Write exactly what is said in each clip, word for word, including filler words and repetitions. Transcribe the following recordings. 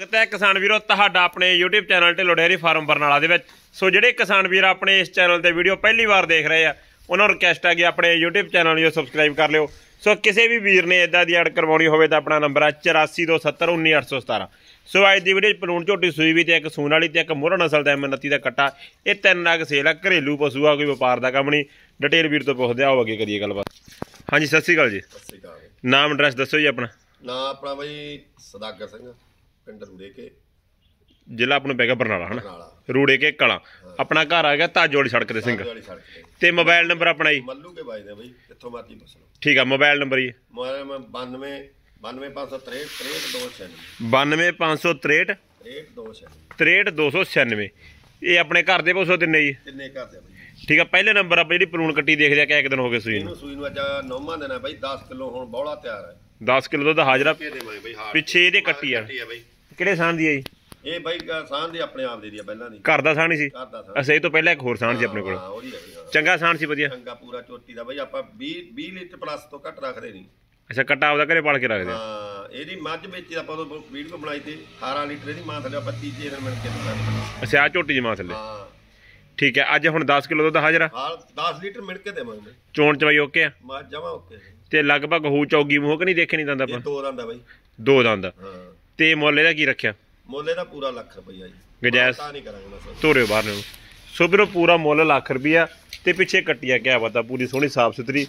ਤੇ ਕਿਸਾਨ ਵੀਰੋ ਤੁਹਾਡਾ ਆਪਣੇ YouTube channel Dhillon dairy farm Barnala ਦੇ ਵਿੱਚ। ਸੋ ਜਿਹੜੇ ਕਿਸਾਨ ਵੀਰ ਆਪਣੇ ਇਸ ਚੈਨਲ ਤੇ ਵੀਡੀਓ ਪਹਿਲੀ ਵਾਰ ਦੇਖ ਰਹੇ ਆ ਉਹਨਾਂ ਨੂੰ ਰਿਕਵੈਸਟ ਹੈ ਕਿ ਆਪਣੇ YouTube ਚੈਨਲ ਨੂੰ ਸਬਸਕ੍ਰਾਈਬ ਕਰ ਲਿਓ। ਸੋ ਕਿਸੇ ਵੀ ਵੀਰ ਨੇ ਇਦਾਂ ਦੀ ਐਡ ਕਰਵਾਉਣੀ ਹੋਵੇ ਤਾਂ ਆਪਣਾ ਨੰਬਰ ਹੈ ਚੁਰਾਸੀ ਦੋ ਸੱਤਰ ਉੱਨੀ ਅੱਠ ਸੌ ਸਤਾਰਾਂ। ਸੋ ਅੱਜ ਦੀ ਵੀਡੀਓ ਪਲੂਣ ਝੋਟੀ ਸੂਈ ਵੀ ਤੇ ਇੱਕ ਸੂਣ ਵਾਲੀ ਤੇ ਇੱਕ ਮੋਹਰਾ ਨਸਲ ਦਾ ਐਮ ਉਨੱਤੀ ਦਾ ਕੱਟਾ। ਇਹ ਤਿੰਨ ਨਗ ਸੇਲ ਆ, ਘਰੇਲੂ ਪਸ਼ੂ ਆ, ਕੋਈ ਵਪਾਰ ਦਾ ਕੰਮ ਨਹੀਂ। ਡਿਟੇਲ ਵੀਰ ਤੋਂ ਪੁੱਛਦੇ ਆਓ ਅੱਗੇ ਕਰੀਏ ਗੱਲਬਾਤ। ਹਾਂਜੀ ਸਤਿ ਸ਼੍ਰੀ ਅਕਾਲ ਜੀ। ਸਤਿ ਸ਼੍ਰੀ ਅਕਾਲ। ਨਾਮ ਐਡਰੈਸ ਦੱਸੋ ਜੀ ਆਪਣਾ। ਨਾਮ ਆਪਣਾ ਬਾਈ ਸਦਾਗਰ ਸਿੰਘ, ਪਿੰਡ ਰੂੜੇ ਕੇ, ਜ਼ਿਲ੍ਹਾ ਆਪਣਾ ਪੈਗਾ ਬਰਨਾਲਾ ਹਨਾ। ਬਰਨਾਲਾ ਰੂੜੇ ਕੇ ਕਲਾਂ। ਆਪਣਾ ਘਰ ਆ ਗਿਆ ਤਾਜੋ ਵਾਲੀ ਸੜਕ ਤੇ ਸਿੰਘ। ਵਾਲੀ ਸੜਕ ਤੇ ਤੇ ਮੋਬਾਈਲ ਨੰਬਰ ਆਪਣਾ ਜੀ ਮੱਲੂ ਕੇ ਬਾਈ ਦੇ ਬਾਈ, ਕਿੱਥੋਂ ਮਰਜੀ ਪੁੱਛ ਲਓ। ਠੀਕ ਆ, ਮੋਬਾਈਲ ਨੰਬਰ ਜੀ ਮੋਬਾਈਲ ਮੈਂ ਬਾਨਵੇਂ ਬਾਨਵੇਂ ਪੰਜ ਸੌ ਤਰੇਹਠ ਤਰੇਹਠ ਦੋ ਛਿਆਨਵੇਂ ਬਾਨਵੇਂ ਪੰਜ ਸੌ ਤਰੇਹਠ ਤਰੇਹਠ ਦੋ ਛਿਆਨਵੇਂ ਤਰੇਹਠ ਦੋ ਸੌ ਛਿਆਨਵੇਂ। ਇਹ ਆਪਣੇ ਘਰ ਦੇ ਪਸ਼ੂ ਤਿੰਨੇ ਜੀ। ਕਿੰਨੇ ਘਰ ਦੇ ਬਾਈ। ਠੀਕ ਆ, ਪਹਿਲੇ ਨੰਬਰ ਆਪਾਂ ਜਿਹੜੀ ਪਲੂਣ ਕੱਟੀ ਦੇਖਦੇ ਆ ਕਿ ਇੱਕ ਦਿਨ ਹੋ ਗਏ ਸੂਈ ਨੂੰ। ਇਹਨੂੰ ਸੂਈ ਨੂੰ ਅੱਜ ਨੌਵਾਂ ਦਿਨ ਹੈ ਬਾਈ। ਦਸ ਕਿਲੋ ਹੁਣ ਬੌਲਾ ਤਿਆਰ ਹੈ। ਦਸ ਕਿਲੋ ਦੁੱਧ ਹਾਜ਼ਰਾ ਦੇ ਬਾਈ ਬਾਈ ਹਾਰ ਪਿੱਛੇ ਇਹਦੇ ਕੱਟੀ ਆ। ਬਾਈ ਕਿਹੜੇ ਸਾਨ ਦੀ ਆ ਜੀ? ਇਹ ਬਾਈ ਸਾਂਝ ਦੀ ਆਪਣੇ ਆਪ ਦੇ ਦੀ ਆ, ਪਹਿਲਾਂ ਦੀ ਘਰ ਦਾ ਸਾਨ ਹੀ ਸੀ। ਘਰ ਦਾ ਸਾਂਝ। ਅੱਛਾ, ਇਹ ਤੋਂ ਪਹਿਲਾਂ ਇੱਕ ਹੋਰ ਸਾਨ ਸੀ ਆਪਣੇ ਕੋਲ। ਹਾਂ ਉਹਦੀ ਹੈ ਬਾਈ, ਹਾਂ। ਚੰਗਾ ਸਾਨ ਸੀ, ਵਧੀਆ ਚੰਗਾ ਪੂਰਾ ਚੋਟੀ ਦਾ ਬਾਈ। ਆਪਾਂ ਵੀਹ ਵੀਹ ਲੀਟਰ ਪਲੱਸ ਤੋਂ ਘੱਟ ਰੱਖਦੇ ਨਹੀਂ। ਅੱਛਾ, ਕੱਟਾ ਆਪਦਾ ਘਰੇ ਪਾਲ ਕੇ ਰੱਖਦੇ ਆ। ਹਾਂ ਇਹਦੀ ਮੱਝ ਵੇਚੀ ਆਪਾਂ ਉਹ ਵੀਡੀਓ ਬਣਾਈ ਤੇ ਅਠਾਰਾਂ ਲੀਟਰ ਇਹਦੀ ਮਾਂ ਥੱਲੇ ਆਪਾਂ ਤੀਜੇ ਦਿਨ ਮਿਲ ਕੇ ਦਿੱਤਾ। ਅੱਛਾ, ਆ ਝੋਟੀ ਜਮਾ ਥੱਲੇ। ਹਾਂ ਠੀਕ ਹੈ, ਅੱਜ ਹੁਣ ਦਸ ਕਿਲੋ ਦੁੱਧ ਹਾਜ਼ਰਾ। ਹਾਲ ਦਸ ਲੀਟਰ ਮਿਲ ਕੇ ਦੇਵਾਂਗੇ। ਚੋਣ ਚਵਾਈ ਓਕੇ ਆ ਮੱਝ ਜਮਾ ਓਕੇ। ਤੇ ਲਗਭਗ ਹੂ ਚੌਗੀ ਮੂੰਹ ਕਿ ਨਹੀਂ ਦੇਖੇ ਨਹੀਂ ਦੰਦ ਇਹ ਆਪਾਂ। ਦੋ ਦੰਦ ਆ ਬਾਈ। ਦੋ ਦੰਦ। ਹਾਂ ਤੇ ਮੁੱਲ ਇਹਦਾ ਕੀ ਰੱਖਿਆ? ਮੁੱਲ ਇਹਦਾ ਪੂਰਾ ਲੱਖ ਰੁਪਈਆ ਜੀ। ਗੁੰਜਾਇਸ਼ ਤਾਂ ਨਹੀਂ ਕਰਾਂਗੇ ਬਸ। ਤੋਰਿਓ ਬਾਹਰ ਨੂੰ। ਸੋ ਵੀਰੋ ਪੂਰਾ ਮੁੱਲ ਲੱਖ ਰੁਪਈਆ ਤੇ ਪਿੱਛੇ ਕੱਟਿਆ ਕਿਆ ਪਤਾ ਪੂਰੀ ਸੋਹਣੀ ਸਾਫ ਸੁਥਰੀ।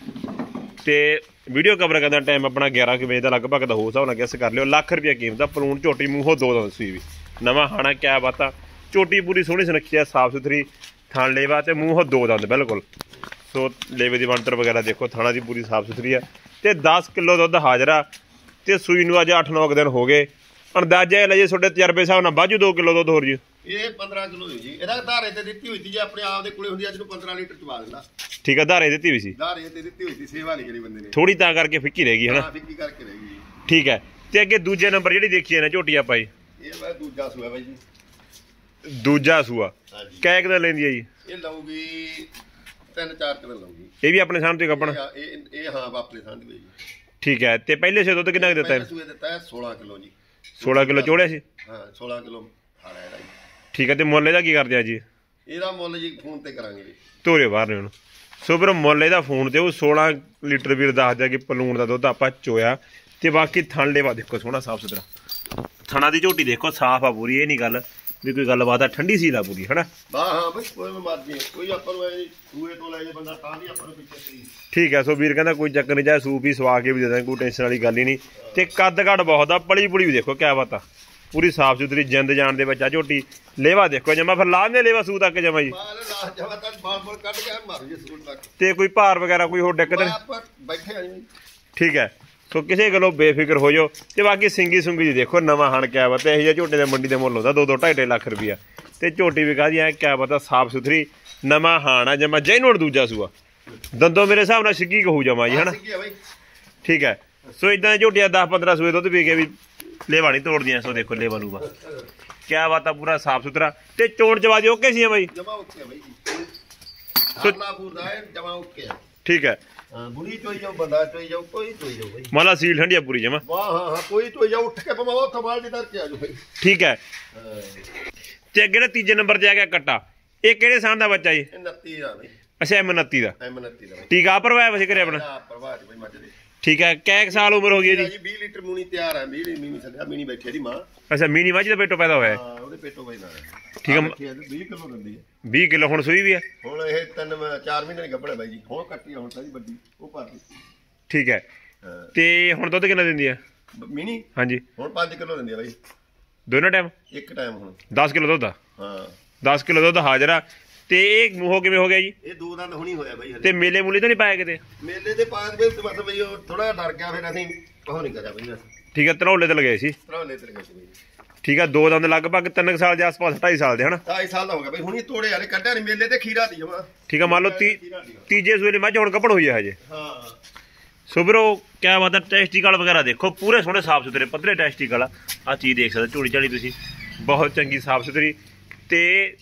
ਤੇ ਵੀਡੀਓ ਕਵਰ ਕਰਨ ਦਾ ਟਾਈਮ ਆਪਣਾ ਗਿਆਰਾਂ ਕੁ ਵਜੇ ਦਾ ਲਗਭਗ ਦਾ ਹੋ ਹਿਸਾਬ ਨਾਲ ਗੈਸ ਕਰ ਲਿਓ। ਲੱਖ ਰੁਪਈਆ ਕੀਮਤ ਦਾ ਪਲੂਣ ਝੋਟੀ ਮੂੰਹੋਂ ਦੋ ਦੰਦ ਸੂਈ ਵੀ ਨਵਾਂ ਹਾਣਾ ਕਿਆ ਬਾਤਾਂ। ਝੋਟੀ ਪੂਰੀ ਸੋਹਣੀ ਸੁਨੱਖੀ ਆ, ਸਾਫ ਸੁਥਰੀ ਥਣ ਲੇਵਾ ਤੇ ਮੂੰਹੋਂ ਦੋ ਦੰਦ ਬਿਲਕੁਲ। ਸੋ ਲੇਵੇ ਦੀ ਬਣਤਰ ਵਗੈਰਾ ਦੇਖੋ, ਥਾਣਾ ਦੀ ਪੂਰੀ ਸਾਫ ਸੁਥਰੀ ਆ ਤੇ ਦਸ ਕਿਲੋ ਦੁੱਧ ਹਾਜ਼ਰਾ। ਤੇ ਸੂਈ ਨੂੰ ਅੱਜ ਅੱਠ ਨੌ ਦਿਨ ਹੋ ਗਏ। ਅੰਦਾਜ਼ਾ ਇਹ ਲਈਏ ਤੁਹਾਡੇ ਤਜਰਬੇ ਹਿਸਾਬ ਨਾਲ ਬਾਜੂ ਦੋ ਕਿਲੋ ਦੁੱਧ ਹੋਰ ਜੀ। ਇਹ ਪੰਦਰਾਂ ਕਿਲੋ ਹੋਈ ਜੀ। ਇਹਦਾ ਧਾਰੇ ਤੇ ਦਿੱਤੀ ਹੋਈ ਸੀ, ਜੇ ਆਪਣੇ ਆਪ ਦੇ ਕੋਲੇ ਹੁੰਦੀ ਅੱਜ ਨੂੰ ਪੰਦਰਾਂ ਲੀਟਰ ਚਵਾ ਦਿੰਦਾ। ਠੀਕ ਆ, ਧਾਰੇ ਦਿੱਤੀ ਵੀ ਸੀ। ਧਾਰੇ ਤੇ ਦਿੱਤੀ ਹੋਈ ਸੀ, ਸੇਵਾ ਨਹੀਂ ਕਰੀ ਬੰਦੇ ਨੇ ਥੋੜੀ ਤਾਂ ਕਰਕੇ ਫਿੱਕੀ ਰਹਿ ਗਈ ਹਨਾ। ਹਾਂ ਫਿੱਕੀ ਕਰਕੇ ਰਹਿ ਗਈ। ਠੀਕ ਹੈ, ਤੇ ਅੱਗੇ ਦੂਜੇ ਨੰਬਰ ਜਿਹੜੀ ਦੇਖੀ ਹੈ ਨਾ ਝੋਟੀ ਆਪਾਂ ਜੀ, ਇਹ ਬਾਈ ਦੂਜਾ ਸੂਆ ਬਾਈ ਜੀ। ਦੂਜਾ ਸੂਆ ਹਾਂਜੀ। ਕੈ ਕਿਦਾ ਲੈਂਦੀ ਹੈ ਜੀ? ਇਹ ਲਊਗੀ ਤਿੰਨ ਚਾਰ ਕਿਲੋ ਲਊਗੀ। ਇਹ ਵੀ ਆਪਣੇ ਸਾਹਮਣੇ ਕੱਪਣਾ। ਇਹ ਇਹ ਹਾਂ ਆਪਣੇ ਸਾਹਮਣੇ ਬਾਈ ਜੀ। ਠੀਕ ਹੈ, ਤੇ ਪਹਿਲੇ ਸੇ ਦੁੱਧ ਕਿੰਨਾ ਕੁ ਦਿੱਤਾ ਪਹਿਲੇ ਹੈ? ਸੂਏ ਦਿੱਤਾ ਹੈ ਸੋਲਾਂ ਕਿਲੋ ਜੀ। ਸੋਲਾਂ ਕਿਲੋ ਚੋੜਿਆ ਸੀ। ਹਾਂ ਸੋਲਾਂ ਕਿਲੋ ਖਾਣਾ ਇਹਦਾ ਜੀ। ਠੀਕ ਹੈ, ਤੇ ਮੁੱਲ ਇਹਦਾ ਕੀ ਕਰਦੇ ਆ ਜੀ? ਇਹਦਾ ਮੁੱਲ ਜੀ ਫੋਨ ਤੇ ਕਰਾਂਗੇ ਜੀ। ਧੋਰੇ ਬਾਹਰ ਨੇ ਉਹਨੂੰ। ਸੋ ਫਿਰ ਮੁੱਲ ਇਹਦਾ ਫੋਨ ਤੇ ਉਹ ਸੋਲਾਂ ਲੀਟਰ ਵੀਰ ਦੱਸ ਦਿਆ ਕਿ ਪਲੂਣ ਦਾ ਦੁੱਧ ਆਪਾਂ ਚੋਇਆ। ਤੇ ਬਾਕੀ ਥਣ ਲੇਵਾ ਦੇਖੋ ਸੋਹਣਾ ਸਾਫ ਸੁਥਰਾ। ਥਣਾ ਦੀ ਝੋਟੀ ਦੇਖੋ ਸਾਫ ਆ ਪੂਰੀ। ਇਹ ਨਹੀਂ ਗੱਲ ਵੀ ਕੋਈ ਗੱਲਬਾਤ ਆ, ਠੰਡੀ ਸੀ ਲਾ ਪੂਰੀ ਹਨਾ। ਹਾਂ ਹਾਂ ਬਈ ਕੋਈ ਮਰਜ਼ੀ ਕੋਈ ਆਪਾਂ ਨੂੰ ਐ ਸੂਏ ਤੋਂ ਲੈ ਜੇ ਬੰਦਾ ਤਾਂ ਵੀ ਆਪਾਂ ਨੂੰ ਪਿੱਛੇ ਸੀ। ਠੀਕ ਹੈ, ਸੋ ਵੀਰ ਕਹਿੰਦਾ ਕੋਈ ਚੱਕਰ ਨਹੀਂ, ਚਾਹੇ ਸੂਪ ਹੀ ਸਵਾ ਕੇ ਵੀ ਦੇ ਦਾਂਗੇ, ਕੋਈ ਟੈਨਸ਼ਨ ਵਾਲੀ ਗੱਲ ਹੀ ਨਹੀਂ। ਤੇ ਕੱਦ ਕੱਦ ਬਹੁਤ ਆ, ਪਲੀ ਪੁਲੀ ਵੀ ਦੇਖੋ ਕਿਆ ਬਾਤ ਆ, ਪੂਰੀ ਸਾਫ ਸੁਥਰੀ ਜਿੰਦ ਜਾਣ ਦੇ ਵਿੱਚ ਆ ਝੋਟੀ। ਲੇਵਾ ਦੇਖੋ ਜਮਾ ਫਿਰ ਲਾਹ ਦੇ ਲੇਵਾ ਸੂ ਤੱਕ ਜਮਾ ਜੀ। ਤੇ ਕੋਈ ਭਾਰ ਵਗੈਰਾ ਕੋਈ ਹੋਰ ਦਿੱਕਤ ਨਹੀਂ। ਬੈਠੇ ਆ ਜੀ। ਠੀਕ ਹੈ, ਸੋ ਕਿਸੇ ਗੱਲੋਂ ਬੇਫਿਕਰ ਹੋ ਜਾਓ। ਤੇ ਬਾਕੀ ਸਿੰਗੀ ਸੁੰਗੀ ਜੀ ਦੇਖੋ ਨਵਾਂ ਹਣ ਕਿਆ ਬਾਤ। ਇਹੋ ਜਿਹਾ ਝੋਟੇ ਦੇ ਮੰਡੀ ਦੇ ਮੁੱਲ ਹੁੰਦਾ ਦੋ ਦੋ ਢਾਈ ਢਾਈ ਲੱਖ ਰੁਪਈਆ। ਤੇ ਝੋਟੀ ਵੀ ਕਾਹਦੀ ਐ ਕਿਆ ਪਤਾ ਸਾਫ ਸੁਥਰੀ ਨਵਾਂ ਹਾਣ ਆ ਜਮਾ ਜੈਨੂਅਨ ਦੂਜਾ ਸੂਆ। ਦੰਦੋਂ ਮੇਰੇ ਹਿਸਾਬ ਨਾਲ ਸਿੱਗੀ ਕਹੂ ਜਮਾ ਜੀ ਹਨਾ। ਠੀਕ ਹੈ, ਸੋ ਇਦਾਂ ਝੋਟੀਆਂ ਦਸ ਪੰਦਰਾਂ ਸੂਏ ਦੁੱਧ ਪੀ ਕੇ ਵੀ ਲੇਵਾ ਨਹੀਂ ਤੋੜਦੀਆਂ। ਸੋ ਦੇਖੋ ਲੇਵਾ ਲੂਵਾ ਕਿਆ ਬਾਤ ਆ, ਪੂਰਾ ਸਾਫ ਸੁਥਰਾ। ਤੇ ਚੋਣ ਚਵਾਜ ਓਕੇ ਸੀ ਬਾਈ? ਜਮਾ ਓਕੇ ਬਾਈ ਜਮਾ ਓਕੇ। ਠੀਕ ਹੈ, ਹਾਂ ਬੁੜੀ ਚੋਈ ਜਾਓ ਬੰਦਾ ਚੋਈ ਜਾਓ ਕੋਈ ਚੋਈ ਜਾਓ ਬਾਈ। ਮਾਲਾ ਸੀਲ ਠੰਡੀਆ ਪੂਰੀ ਜਮਾ। ਵਾਹ ਹਾਂ ਹਾਂ ਕੋਈ ਚੋਈ ਜਾਓ ਉੱਠ ਕੇ ਪਵਾ ਉੱਥੋਂ ਬਾਲਟੀ ਧਰ ਕੇ ਆ ਜਾਓ ਬਾਈ। ਠੀਕ ਹੈ, ਤੇ ਅੱਗੇ ਤੀਜੇ ਨੰਬਰ ਤੇ ਆ ਗਿਆ ਕੱਟਾ। ਇਹ ਕਿਹੜੇ ਸਾਲ ਦਾ ਬੱਚਾ ਜੀ? ਉਨੱਤੀ ਦਾ ਬਾਈ। ਅੱਛਾ ਐਮ ਉਨੱਤੀ ਦਾ। ਐਮ ਉਨੱਤੀ ਦਾ ਟੀਕਾ ਭਰਵਾਇਆ ਵਸੇ ਕਰੇ ਆਪਣਾ? ਹਾਂ ਭਰਵਾ ਦੇ ਬਾਈ ਮੱਝ ਦੇ। ਠੀਕ ਹੈ, ਕੈ ਸਾਲ ਉਮਰ ਹੋ ਗਈ ਜੀ? ਵੀਹ ਲੀਟਰ ਮੂਣੀ ਤਿਆਰ ਹੈ। ਵੀਹ ਮੀਨੀ ਛੱਡਿਆ ਮੀਨੀ ਬੈਠੀ ਦੀ ਮਾਂ। ਅੱਛਾ, ਮੀਨੀ ਮੱਝ ਦਾ ਪੇਟੋਂ ਪੈਦਾ ਹੋਇਆ? ਹਾਂ ਉਹਦੇ ਪੇਟੋਂ ਪੈਦਾ ਠੀਕ ਹੈ, ਵੀਹ ਕਿਲੋ ਦਿੰਦੀ ਹੈ। ਵੀਹ ਕਿਲੋ ਹੁਣ ਸੂਈ ਵੀ ਹੈ? ਹੁਣ ਇਹ ਤਿੰਨ ਚਾਰ ਮਹੀਨੇ ਦੀ ਗੱਭਣ ਬਾਈ ਜੀ। ਹੁਣ ਕੱਟੀ ਹੁਣ ਤਾਂ ਵੱਡੀ ਉਹ ਭਰਦੀ। ਠੀਕ ਹੈ, ਤੇ ਹੁਣ ਦੁੱਧ ਕਿੰਨਾ ਦਿੰਦੀ ਹੈ ਮੀਨੀ? ਹਾਂਜੀ ਹੁਣ ਪੰਜ ਕਿਲੋ ਦਿੰਦੀ ਹੈ ਬਾਈ ਦੋਨੋਂ ਟਾਈਮ? ਇੱਕ ਟਾਈਮ ਹੁਣ ਦਸ ਕਿਲੋ ਦੁੱਧ। ਹਾਂ ਦਸ ਕਿਲੋ ਦੁੱਧ ਹਾਜ਼ਰਾ। ਤੇ ਇਹ ਮੂੰਹੋਂ ਕਿਵੇਂ ਹੋ ਗਿਆ ਜੀ? ਇਹ ਦੋ ਦੰਦ ਹੁਣੀ ਹੋਇਆ ਬਾਈ। ਤੇ ਮੇਲੇ ਮੂਲੇ ਤਾਂ ਨਹੀਂ ਪਾਇਆ ਕਿਤੇ? ਮੇਲੇ ਦੇ ਪਾਸ ਬਈ ਬਸ ਬਈ ਉਹ ਥੋੜਾ ਡਰ ਗਿਆ ਫਿਰ ਅਸੀਂ ਉਹ ਨਹੀਂ ਕਰਿਆ ਬਈ। ਠੀਕ ਹੈ, ਧਰੌਲੇ ਤੇ ਲਗਾਏ ਸੀ। ਧਰੌਲੇ ਤੇ ਲਗਾਏ ਸੀ ਬਾਈ। ਠੀਕ ਹੈ, ਦੋ ਦੰਦ ਲਗਭਗ ਤਿੰਨ ਸਾਲ ਦੇ ਆਸ-ਪਾਸ ਢਾਈ ਸਾਲ ਦੇ ਹਨਾ। ਢਾਈ ਸਾਲ ਦਾ ਹੋ ਗਿਆ ਬਈ। ਹੁਣੀ ਤੋੜੇ ਵਾਲੇ ਕੱਢਿਆ ਨਹੀਂ ਮੇਲੇ ਤੇ ਖੀਰਾ ਦੀ ਜਮਾ। ਠੀਕ ਹੈ, ਮੰਨ ਲਓ ਤੀਜੇ ਸੂਏ ਦੀ ਮੱਝ ਹੁਣ ਕੱਪੜ ਹੋਈ ਹੈ ਹਜੇ। ਹਾਂ ਸੋ ਵੀਰੋ ਕਿਆ ਬਾਤ ਹੈ। ਟੈਸਟੀਕਲ ਵਗੈਰਾ ਦੇਖੋ ਪੂਰੇ ਸੋਹਣੇ ਸਾਫ ਸੁਥਰੇ ਪੱਧਰੇ ਟੈਸਟੀਕਲ ਆ। ਆਹ ਚੀਜ਼ ਦੇਖ ਸਕਦੇ ਝੋਲੀ ਝਾਲੀ ਤੁਸੀਂ ਬਹੁਤ ਚੰਗੀ ਸਾਫ ਸੁਥਰੀ। ਤੇ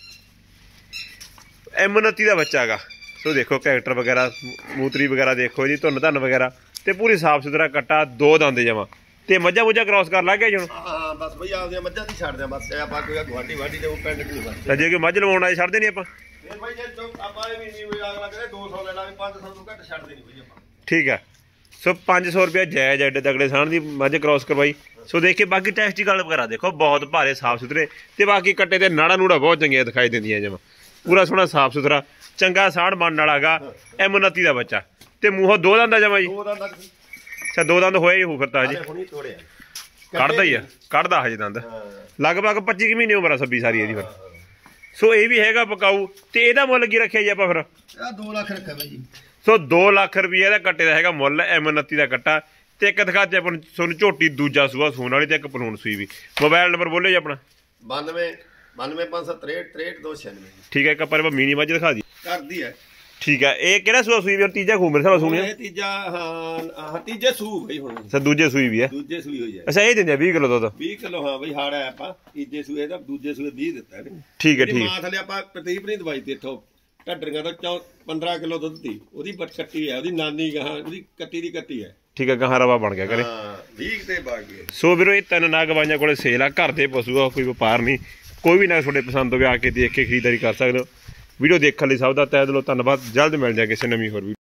ਐਮ ਉਨੱਤੀ ਦਾ ਬੱਚਾ ਹੈਗਾ। ਸੋ ਦੇਖੋ ਕੈਰੈਕਟਰ ਵਗੈਰਾ ਮੂਤਰੀ ਵਗੈਰਾ ਦੇਖੋ ਜੀ, ਧੁੰਨ ਧੰਨ ਵਗੈਰਾ ਤੇ ਪੂਰੀ ਸਾਫ ਸੁਥਰਾ ਕੱਟਾ। ਦੋ ਦੰਦ ਜਮਾ ਤੇ ਮੱਝਾਂ ਮੁੱਝਾਂ ਕ੍ਰਾਸ ਕਰ ਲਾ ਕੇ ਜੀ ਹੁਣ ਹਾਂ ਬਸ ਬਈ ਆਪਦੀਆਂ ਮੱਝਾਂ ਦੀ ਛੱਡਦੇ ਆ ਬਸ ਆਪਾਂ ਕੋਈ ਗੁਆਂਢੀ ਵਾਢੀ ਦੇ ਉਹ ਪਿੰਡ ਨੂੰ ਬਸ ਤਾਂ ਜੇ ਕੋਈ ਮੱਝ ਲਵਾਉਣ ਆਏ ਛੱਡਦੇ ਨਹੀਂ ਆਪਾਂ ਫਿਰ ਬਈ ਜੇ ਜੋ ਆਪਾਂ ਇਹ ਵੀ ਨਹੀਂ ਕੋਈ ਅਗਲਾ ਕਹਿੰਦੇ ਦੋ ਸੌ ਲੈਣਾ ਵੀ ਪੰਜ ਸੌ ਤੋਂ ਘੱਟ ਛੱਡਦੇ ਨਹੀਂ ਬਈ ਆਪਾਂ ਠੀਕ ਆ ਸੋ ਪੰਜ ਸੌ ਰੁਪਇਆ ਜਾਇਜ਼ ਐਡੇ ਤਗੜੇ ਸਾਣ ਦੀ ਮੱਝ ਕ੍ਰਾਸ ਕਰਵਾਈ ਸੋ ਦੇਖੇ ਬਾਕੀ ਟੈਸਟੀਕਲ ਵਗੈਰਾ ਦੇਖੋ ਬਹੁਤ ਭਾਰੇ ਸਾਫ ਸੁਥਰੇ ਤੇ ਬਾਕੀ ਕੱਟੇ ਤੇ ਨਾੜਾ ਨੂੜਾ ਬਹੁਤ ਚੰਗੀਆਂ ਦਿਖਾਈ ਦਿੰਦੀਆਂ ਜਮਾ ਪੂਰਾ ਸੋਹਣਾ ਸਾਫ ਸੁਥਰਾ ਚੰਗਾ ਸਾੜ ਬਣਨ ਵਾਲਾ ਹੈਗਾ ਐਮ ਉਨੱਤੀ ਦਾ ਬੱਚਾ ਤੇ ਮੂੰਹੋਂ ਦੋ ਦੰਦ ਜਮਾ ਜੀ ਦੋ ਦੰਦ ਅੱਛਾ ਦੋ ਦੰਦ ਹੋਏ ਹੀ ਹੋ ਫਿਰ ਤਾਂ ਜੀ ਹੁਣੀ ਤੋੜਿਆ ਕੱਢਦਾ ਹੀ ਆ ਕੱਢਦਾ ਹਜੇ ਦੰਦ ਲਗਭਗ ਪੱਚੀ ਕੁ ਮਹੀਨੇ ਉਮਰ ਆ ਸੱਬੀ ਸਾਰੀ ਇਹਦੀ ਫਿਰ ਸੋ ਇਹ ਵੀ ਹੈਗਾ ਪਕਾਊ ਤੇ ਇਹਦਾ ਮੁੱਲ ਕੀ ਰੱਖਿਆ ਜੀ ਆਪਾਂ ਫਿਰ ਆ ਦੋ ਲੱਖ ਰੱਖਿਆ ਬਈ ਜੀ ਸੋ ਦੋ ਲੱਖ ਰੁਪਏ ਦਾ ਕੱਟੇ ਦਾ ਹੈਗਾ ਮੁੱਲ ਐਮ ਉਨੱਤੀ ਦਾ ਕੱਟਾ ਤੇ ਇੱਕ ਦਿਖਾਤੇ ਆਪਾਂ ਨੂੰ ਤੁਹਾਨੂੰ ਝੋਟੀ ਦੂਜਾ ਸੂਆ ਸੂਣ ਵਾਲੀ ਤੇ ਇੱਕ ਪਲੂਣ ਸੂਈ ਵੀ ਮੋਬਾਈਲ ਨੰਬਰ ਬੋਲਿਓ ਜੀ ਆਪਣਾ ਬਾਨਵੇਂ ਬਾਨਵੇਂ ਪੰਜ ਸੌ ਤਰੇਹਠ ਤਰੇਹਠ ਦੋ ਛਿਆਨਵੇਂ ਠੀਕ ਹੈ ਇੱਕ ਆਪਾਂ ਮੀਨੀ ਮੱਝ ਦਿਖਾ ਦੀ ਕਰਦੀ ਹੈ ਠੀਕ ਹੈ ਇਹ ਕਿਹੜਾ ਸੂਆ ਸੂਈ ਵੀ ਤੀਜਾ ਖੂ ਮੇਰੇ ਸਾਲ ਸੂਣੀ ਇਹ ਤੀਜਾ ਹਾਂ ਹਾਂ ਤੀਜੇ ਸੂ ਬਈ ਹੁਣ ਅੱਛਾ ਦੂਜੇ ਸੂਈ ਵੀ ਹੈ ਦੂਜੇ ਸੂਈ ਹੋਈ ਹੈ ਅੱਛਾ ਇਹ ਦਿੰਦੇ ਆ ਵੀਹ ਕਿਲੋ ਦੁੱਧ ਵੀਹ ਕਿਲੋ ਹਾਂ ਬਈ ਹਾੜਾ ਆਪਾਂ ਤੀਜੇ ਸੂਏ ਦਾ ਦੂਜੇ ਸੂਏ ਵੀਹ ਦਿੱਤਾ ਇਹਨੇ ਠੀਕ ਹੈ ਠੀਕ ਮਾਂ ਥਲੇ ਆਪਾਂ ਪ੍ਰਤੀਪ ਨਹੀਂ ਦਵਾਈ ਤੇ ਇੱਥੋਂ ਢੱਡਰੀਆਂ ਤੋਂ ਪੰਦਰਾਂ ਕਿਲੋ ਦੁੱਧ ਦੀ ਉਹਦੀ ਬਟ ਕੱਟੀ ਹੈ ਉਹਦੀ ਨਾਨੀ ਗਾਂ ਉਹਦੀ ਕੱਟੀ ਦੀ ਕੱਟੀ ਹੈ ਠੀਕ ਹੈ ਗਾਂ ਰਵਾ ਬਣ ਗਿਆ ਕਰੇ ਹਾਂ ਵੀਹ ਤੇ ਬਾਗੀ ਸੋ ਵੀਰੋ ਇਹ ਤਿੰਨ ਨਾਗ ਬਾਈਆਂ ਕੋਲੇ ਸੇਲ ਆ ਘਰ ਦੇ ਪਸ਼ੂ ਆ ਕੋਈ ਵਪਾਰ ਨਹੀਂ ਕੋਈ ਵੀ ਨਾ ਤੁਹਾਡੇ ਪਸੰਦ ਹੋਵੇ ਆ ਕੇ ਦੇਖ ਕੇ ਖਰੀਦਦਾਰੀ ਕਰ ਸਕਦੇ ਹੋ ਵੀਡੀਓ ਦੇਖਣ ਲਈ ਸਭ ਦਾ ਤਹਿ ਦਿਲੋਂ ਧੰਨਵਾਦ ਜਲਦ ਮਿਲ ਜਾ ਕਿਸੇ ਨਵੀਂ ਹੋਰ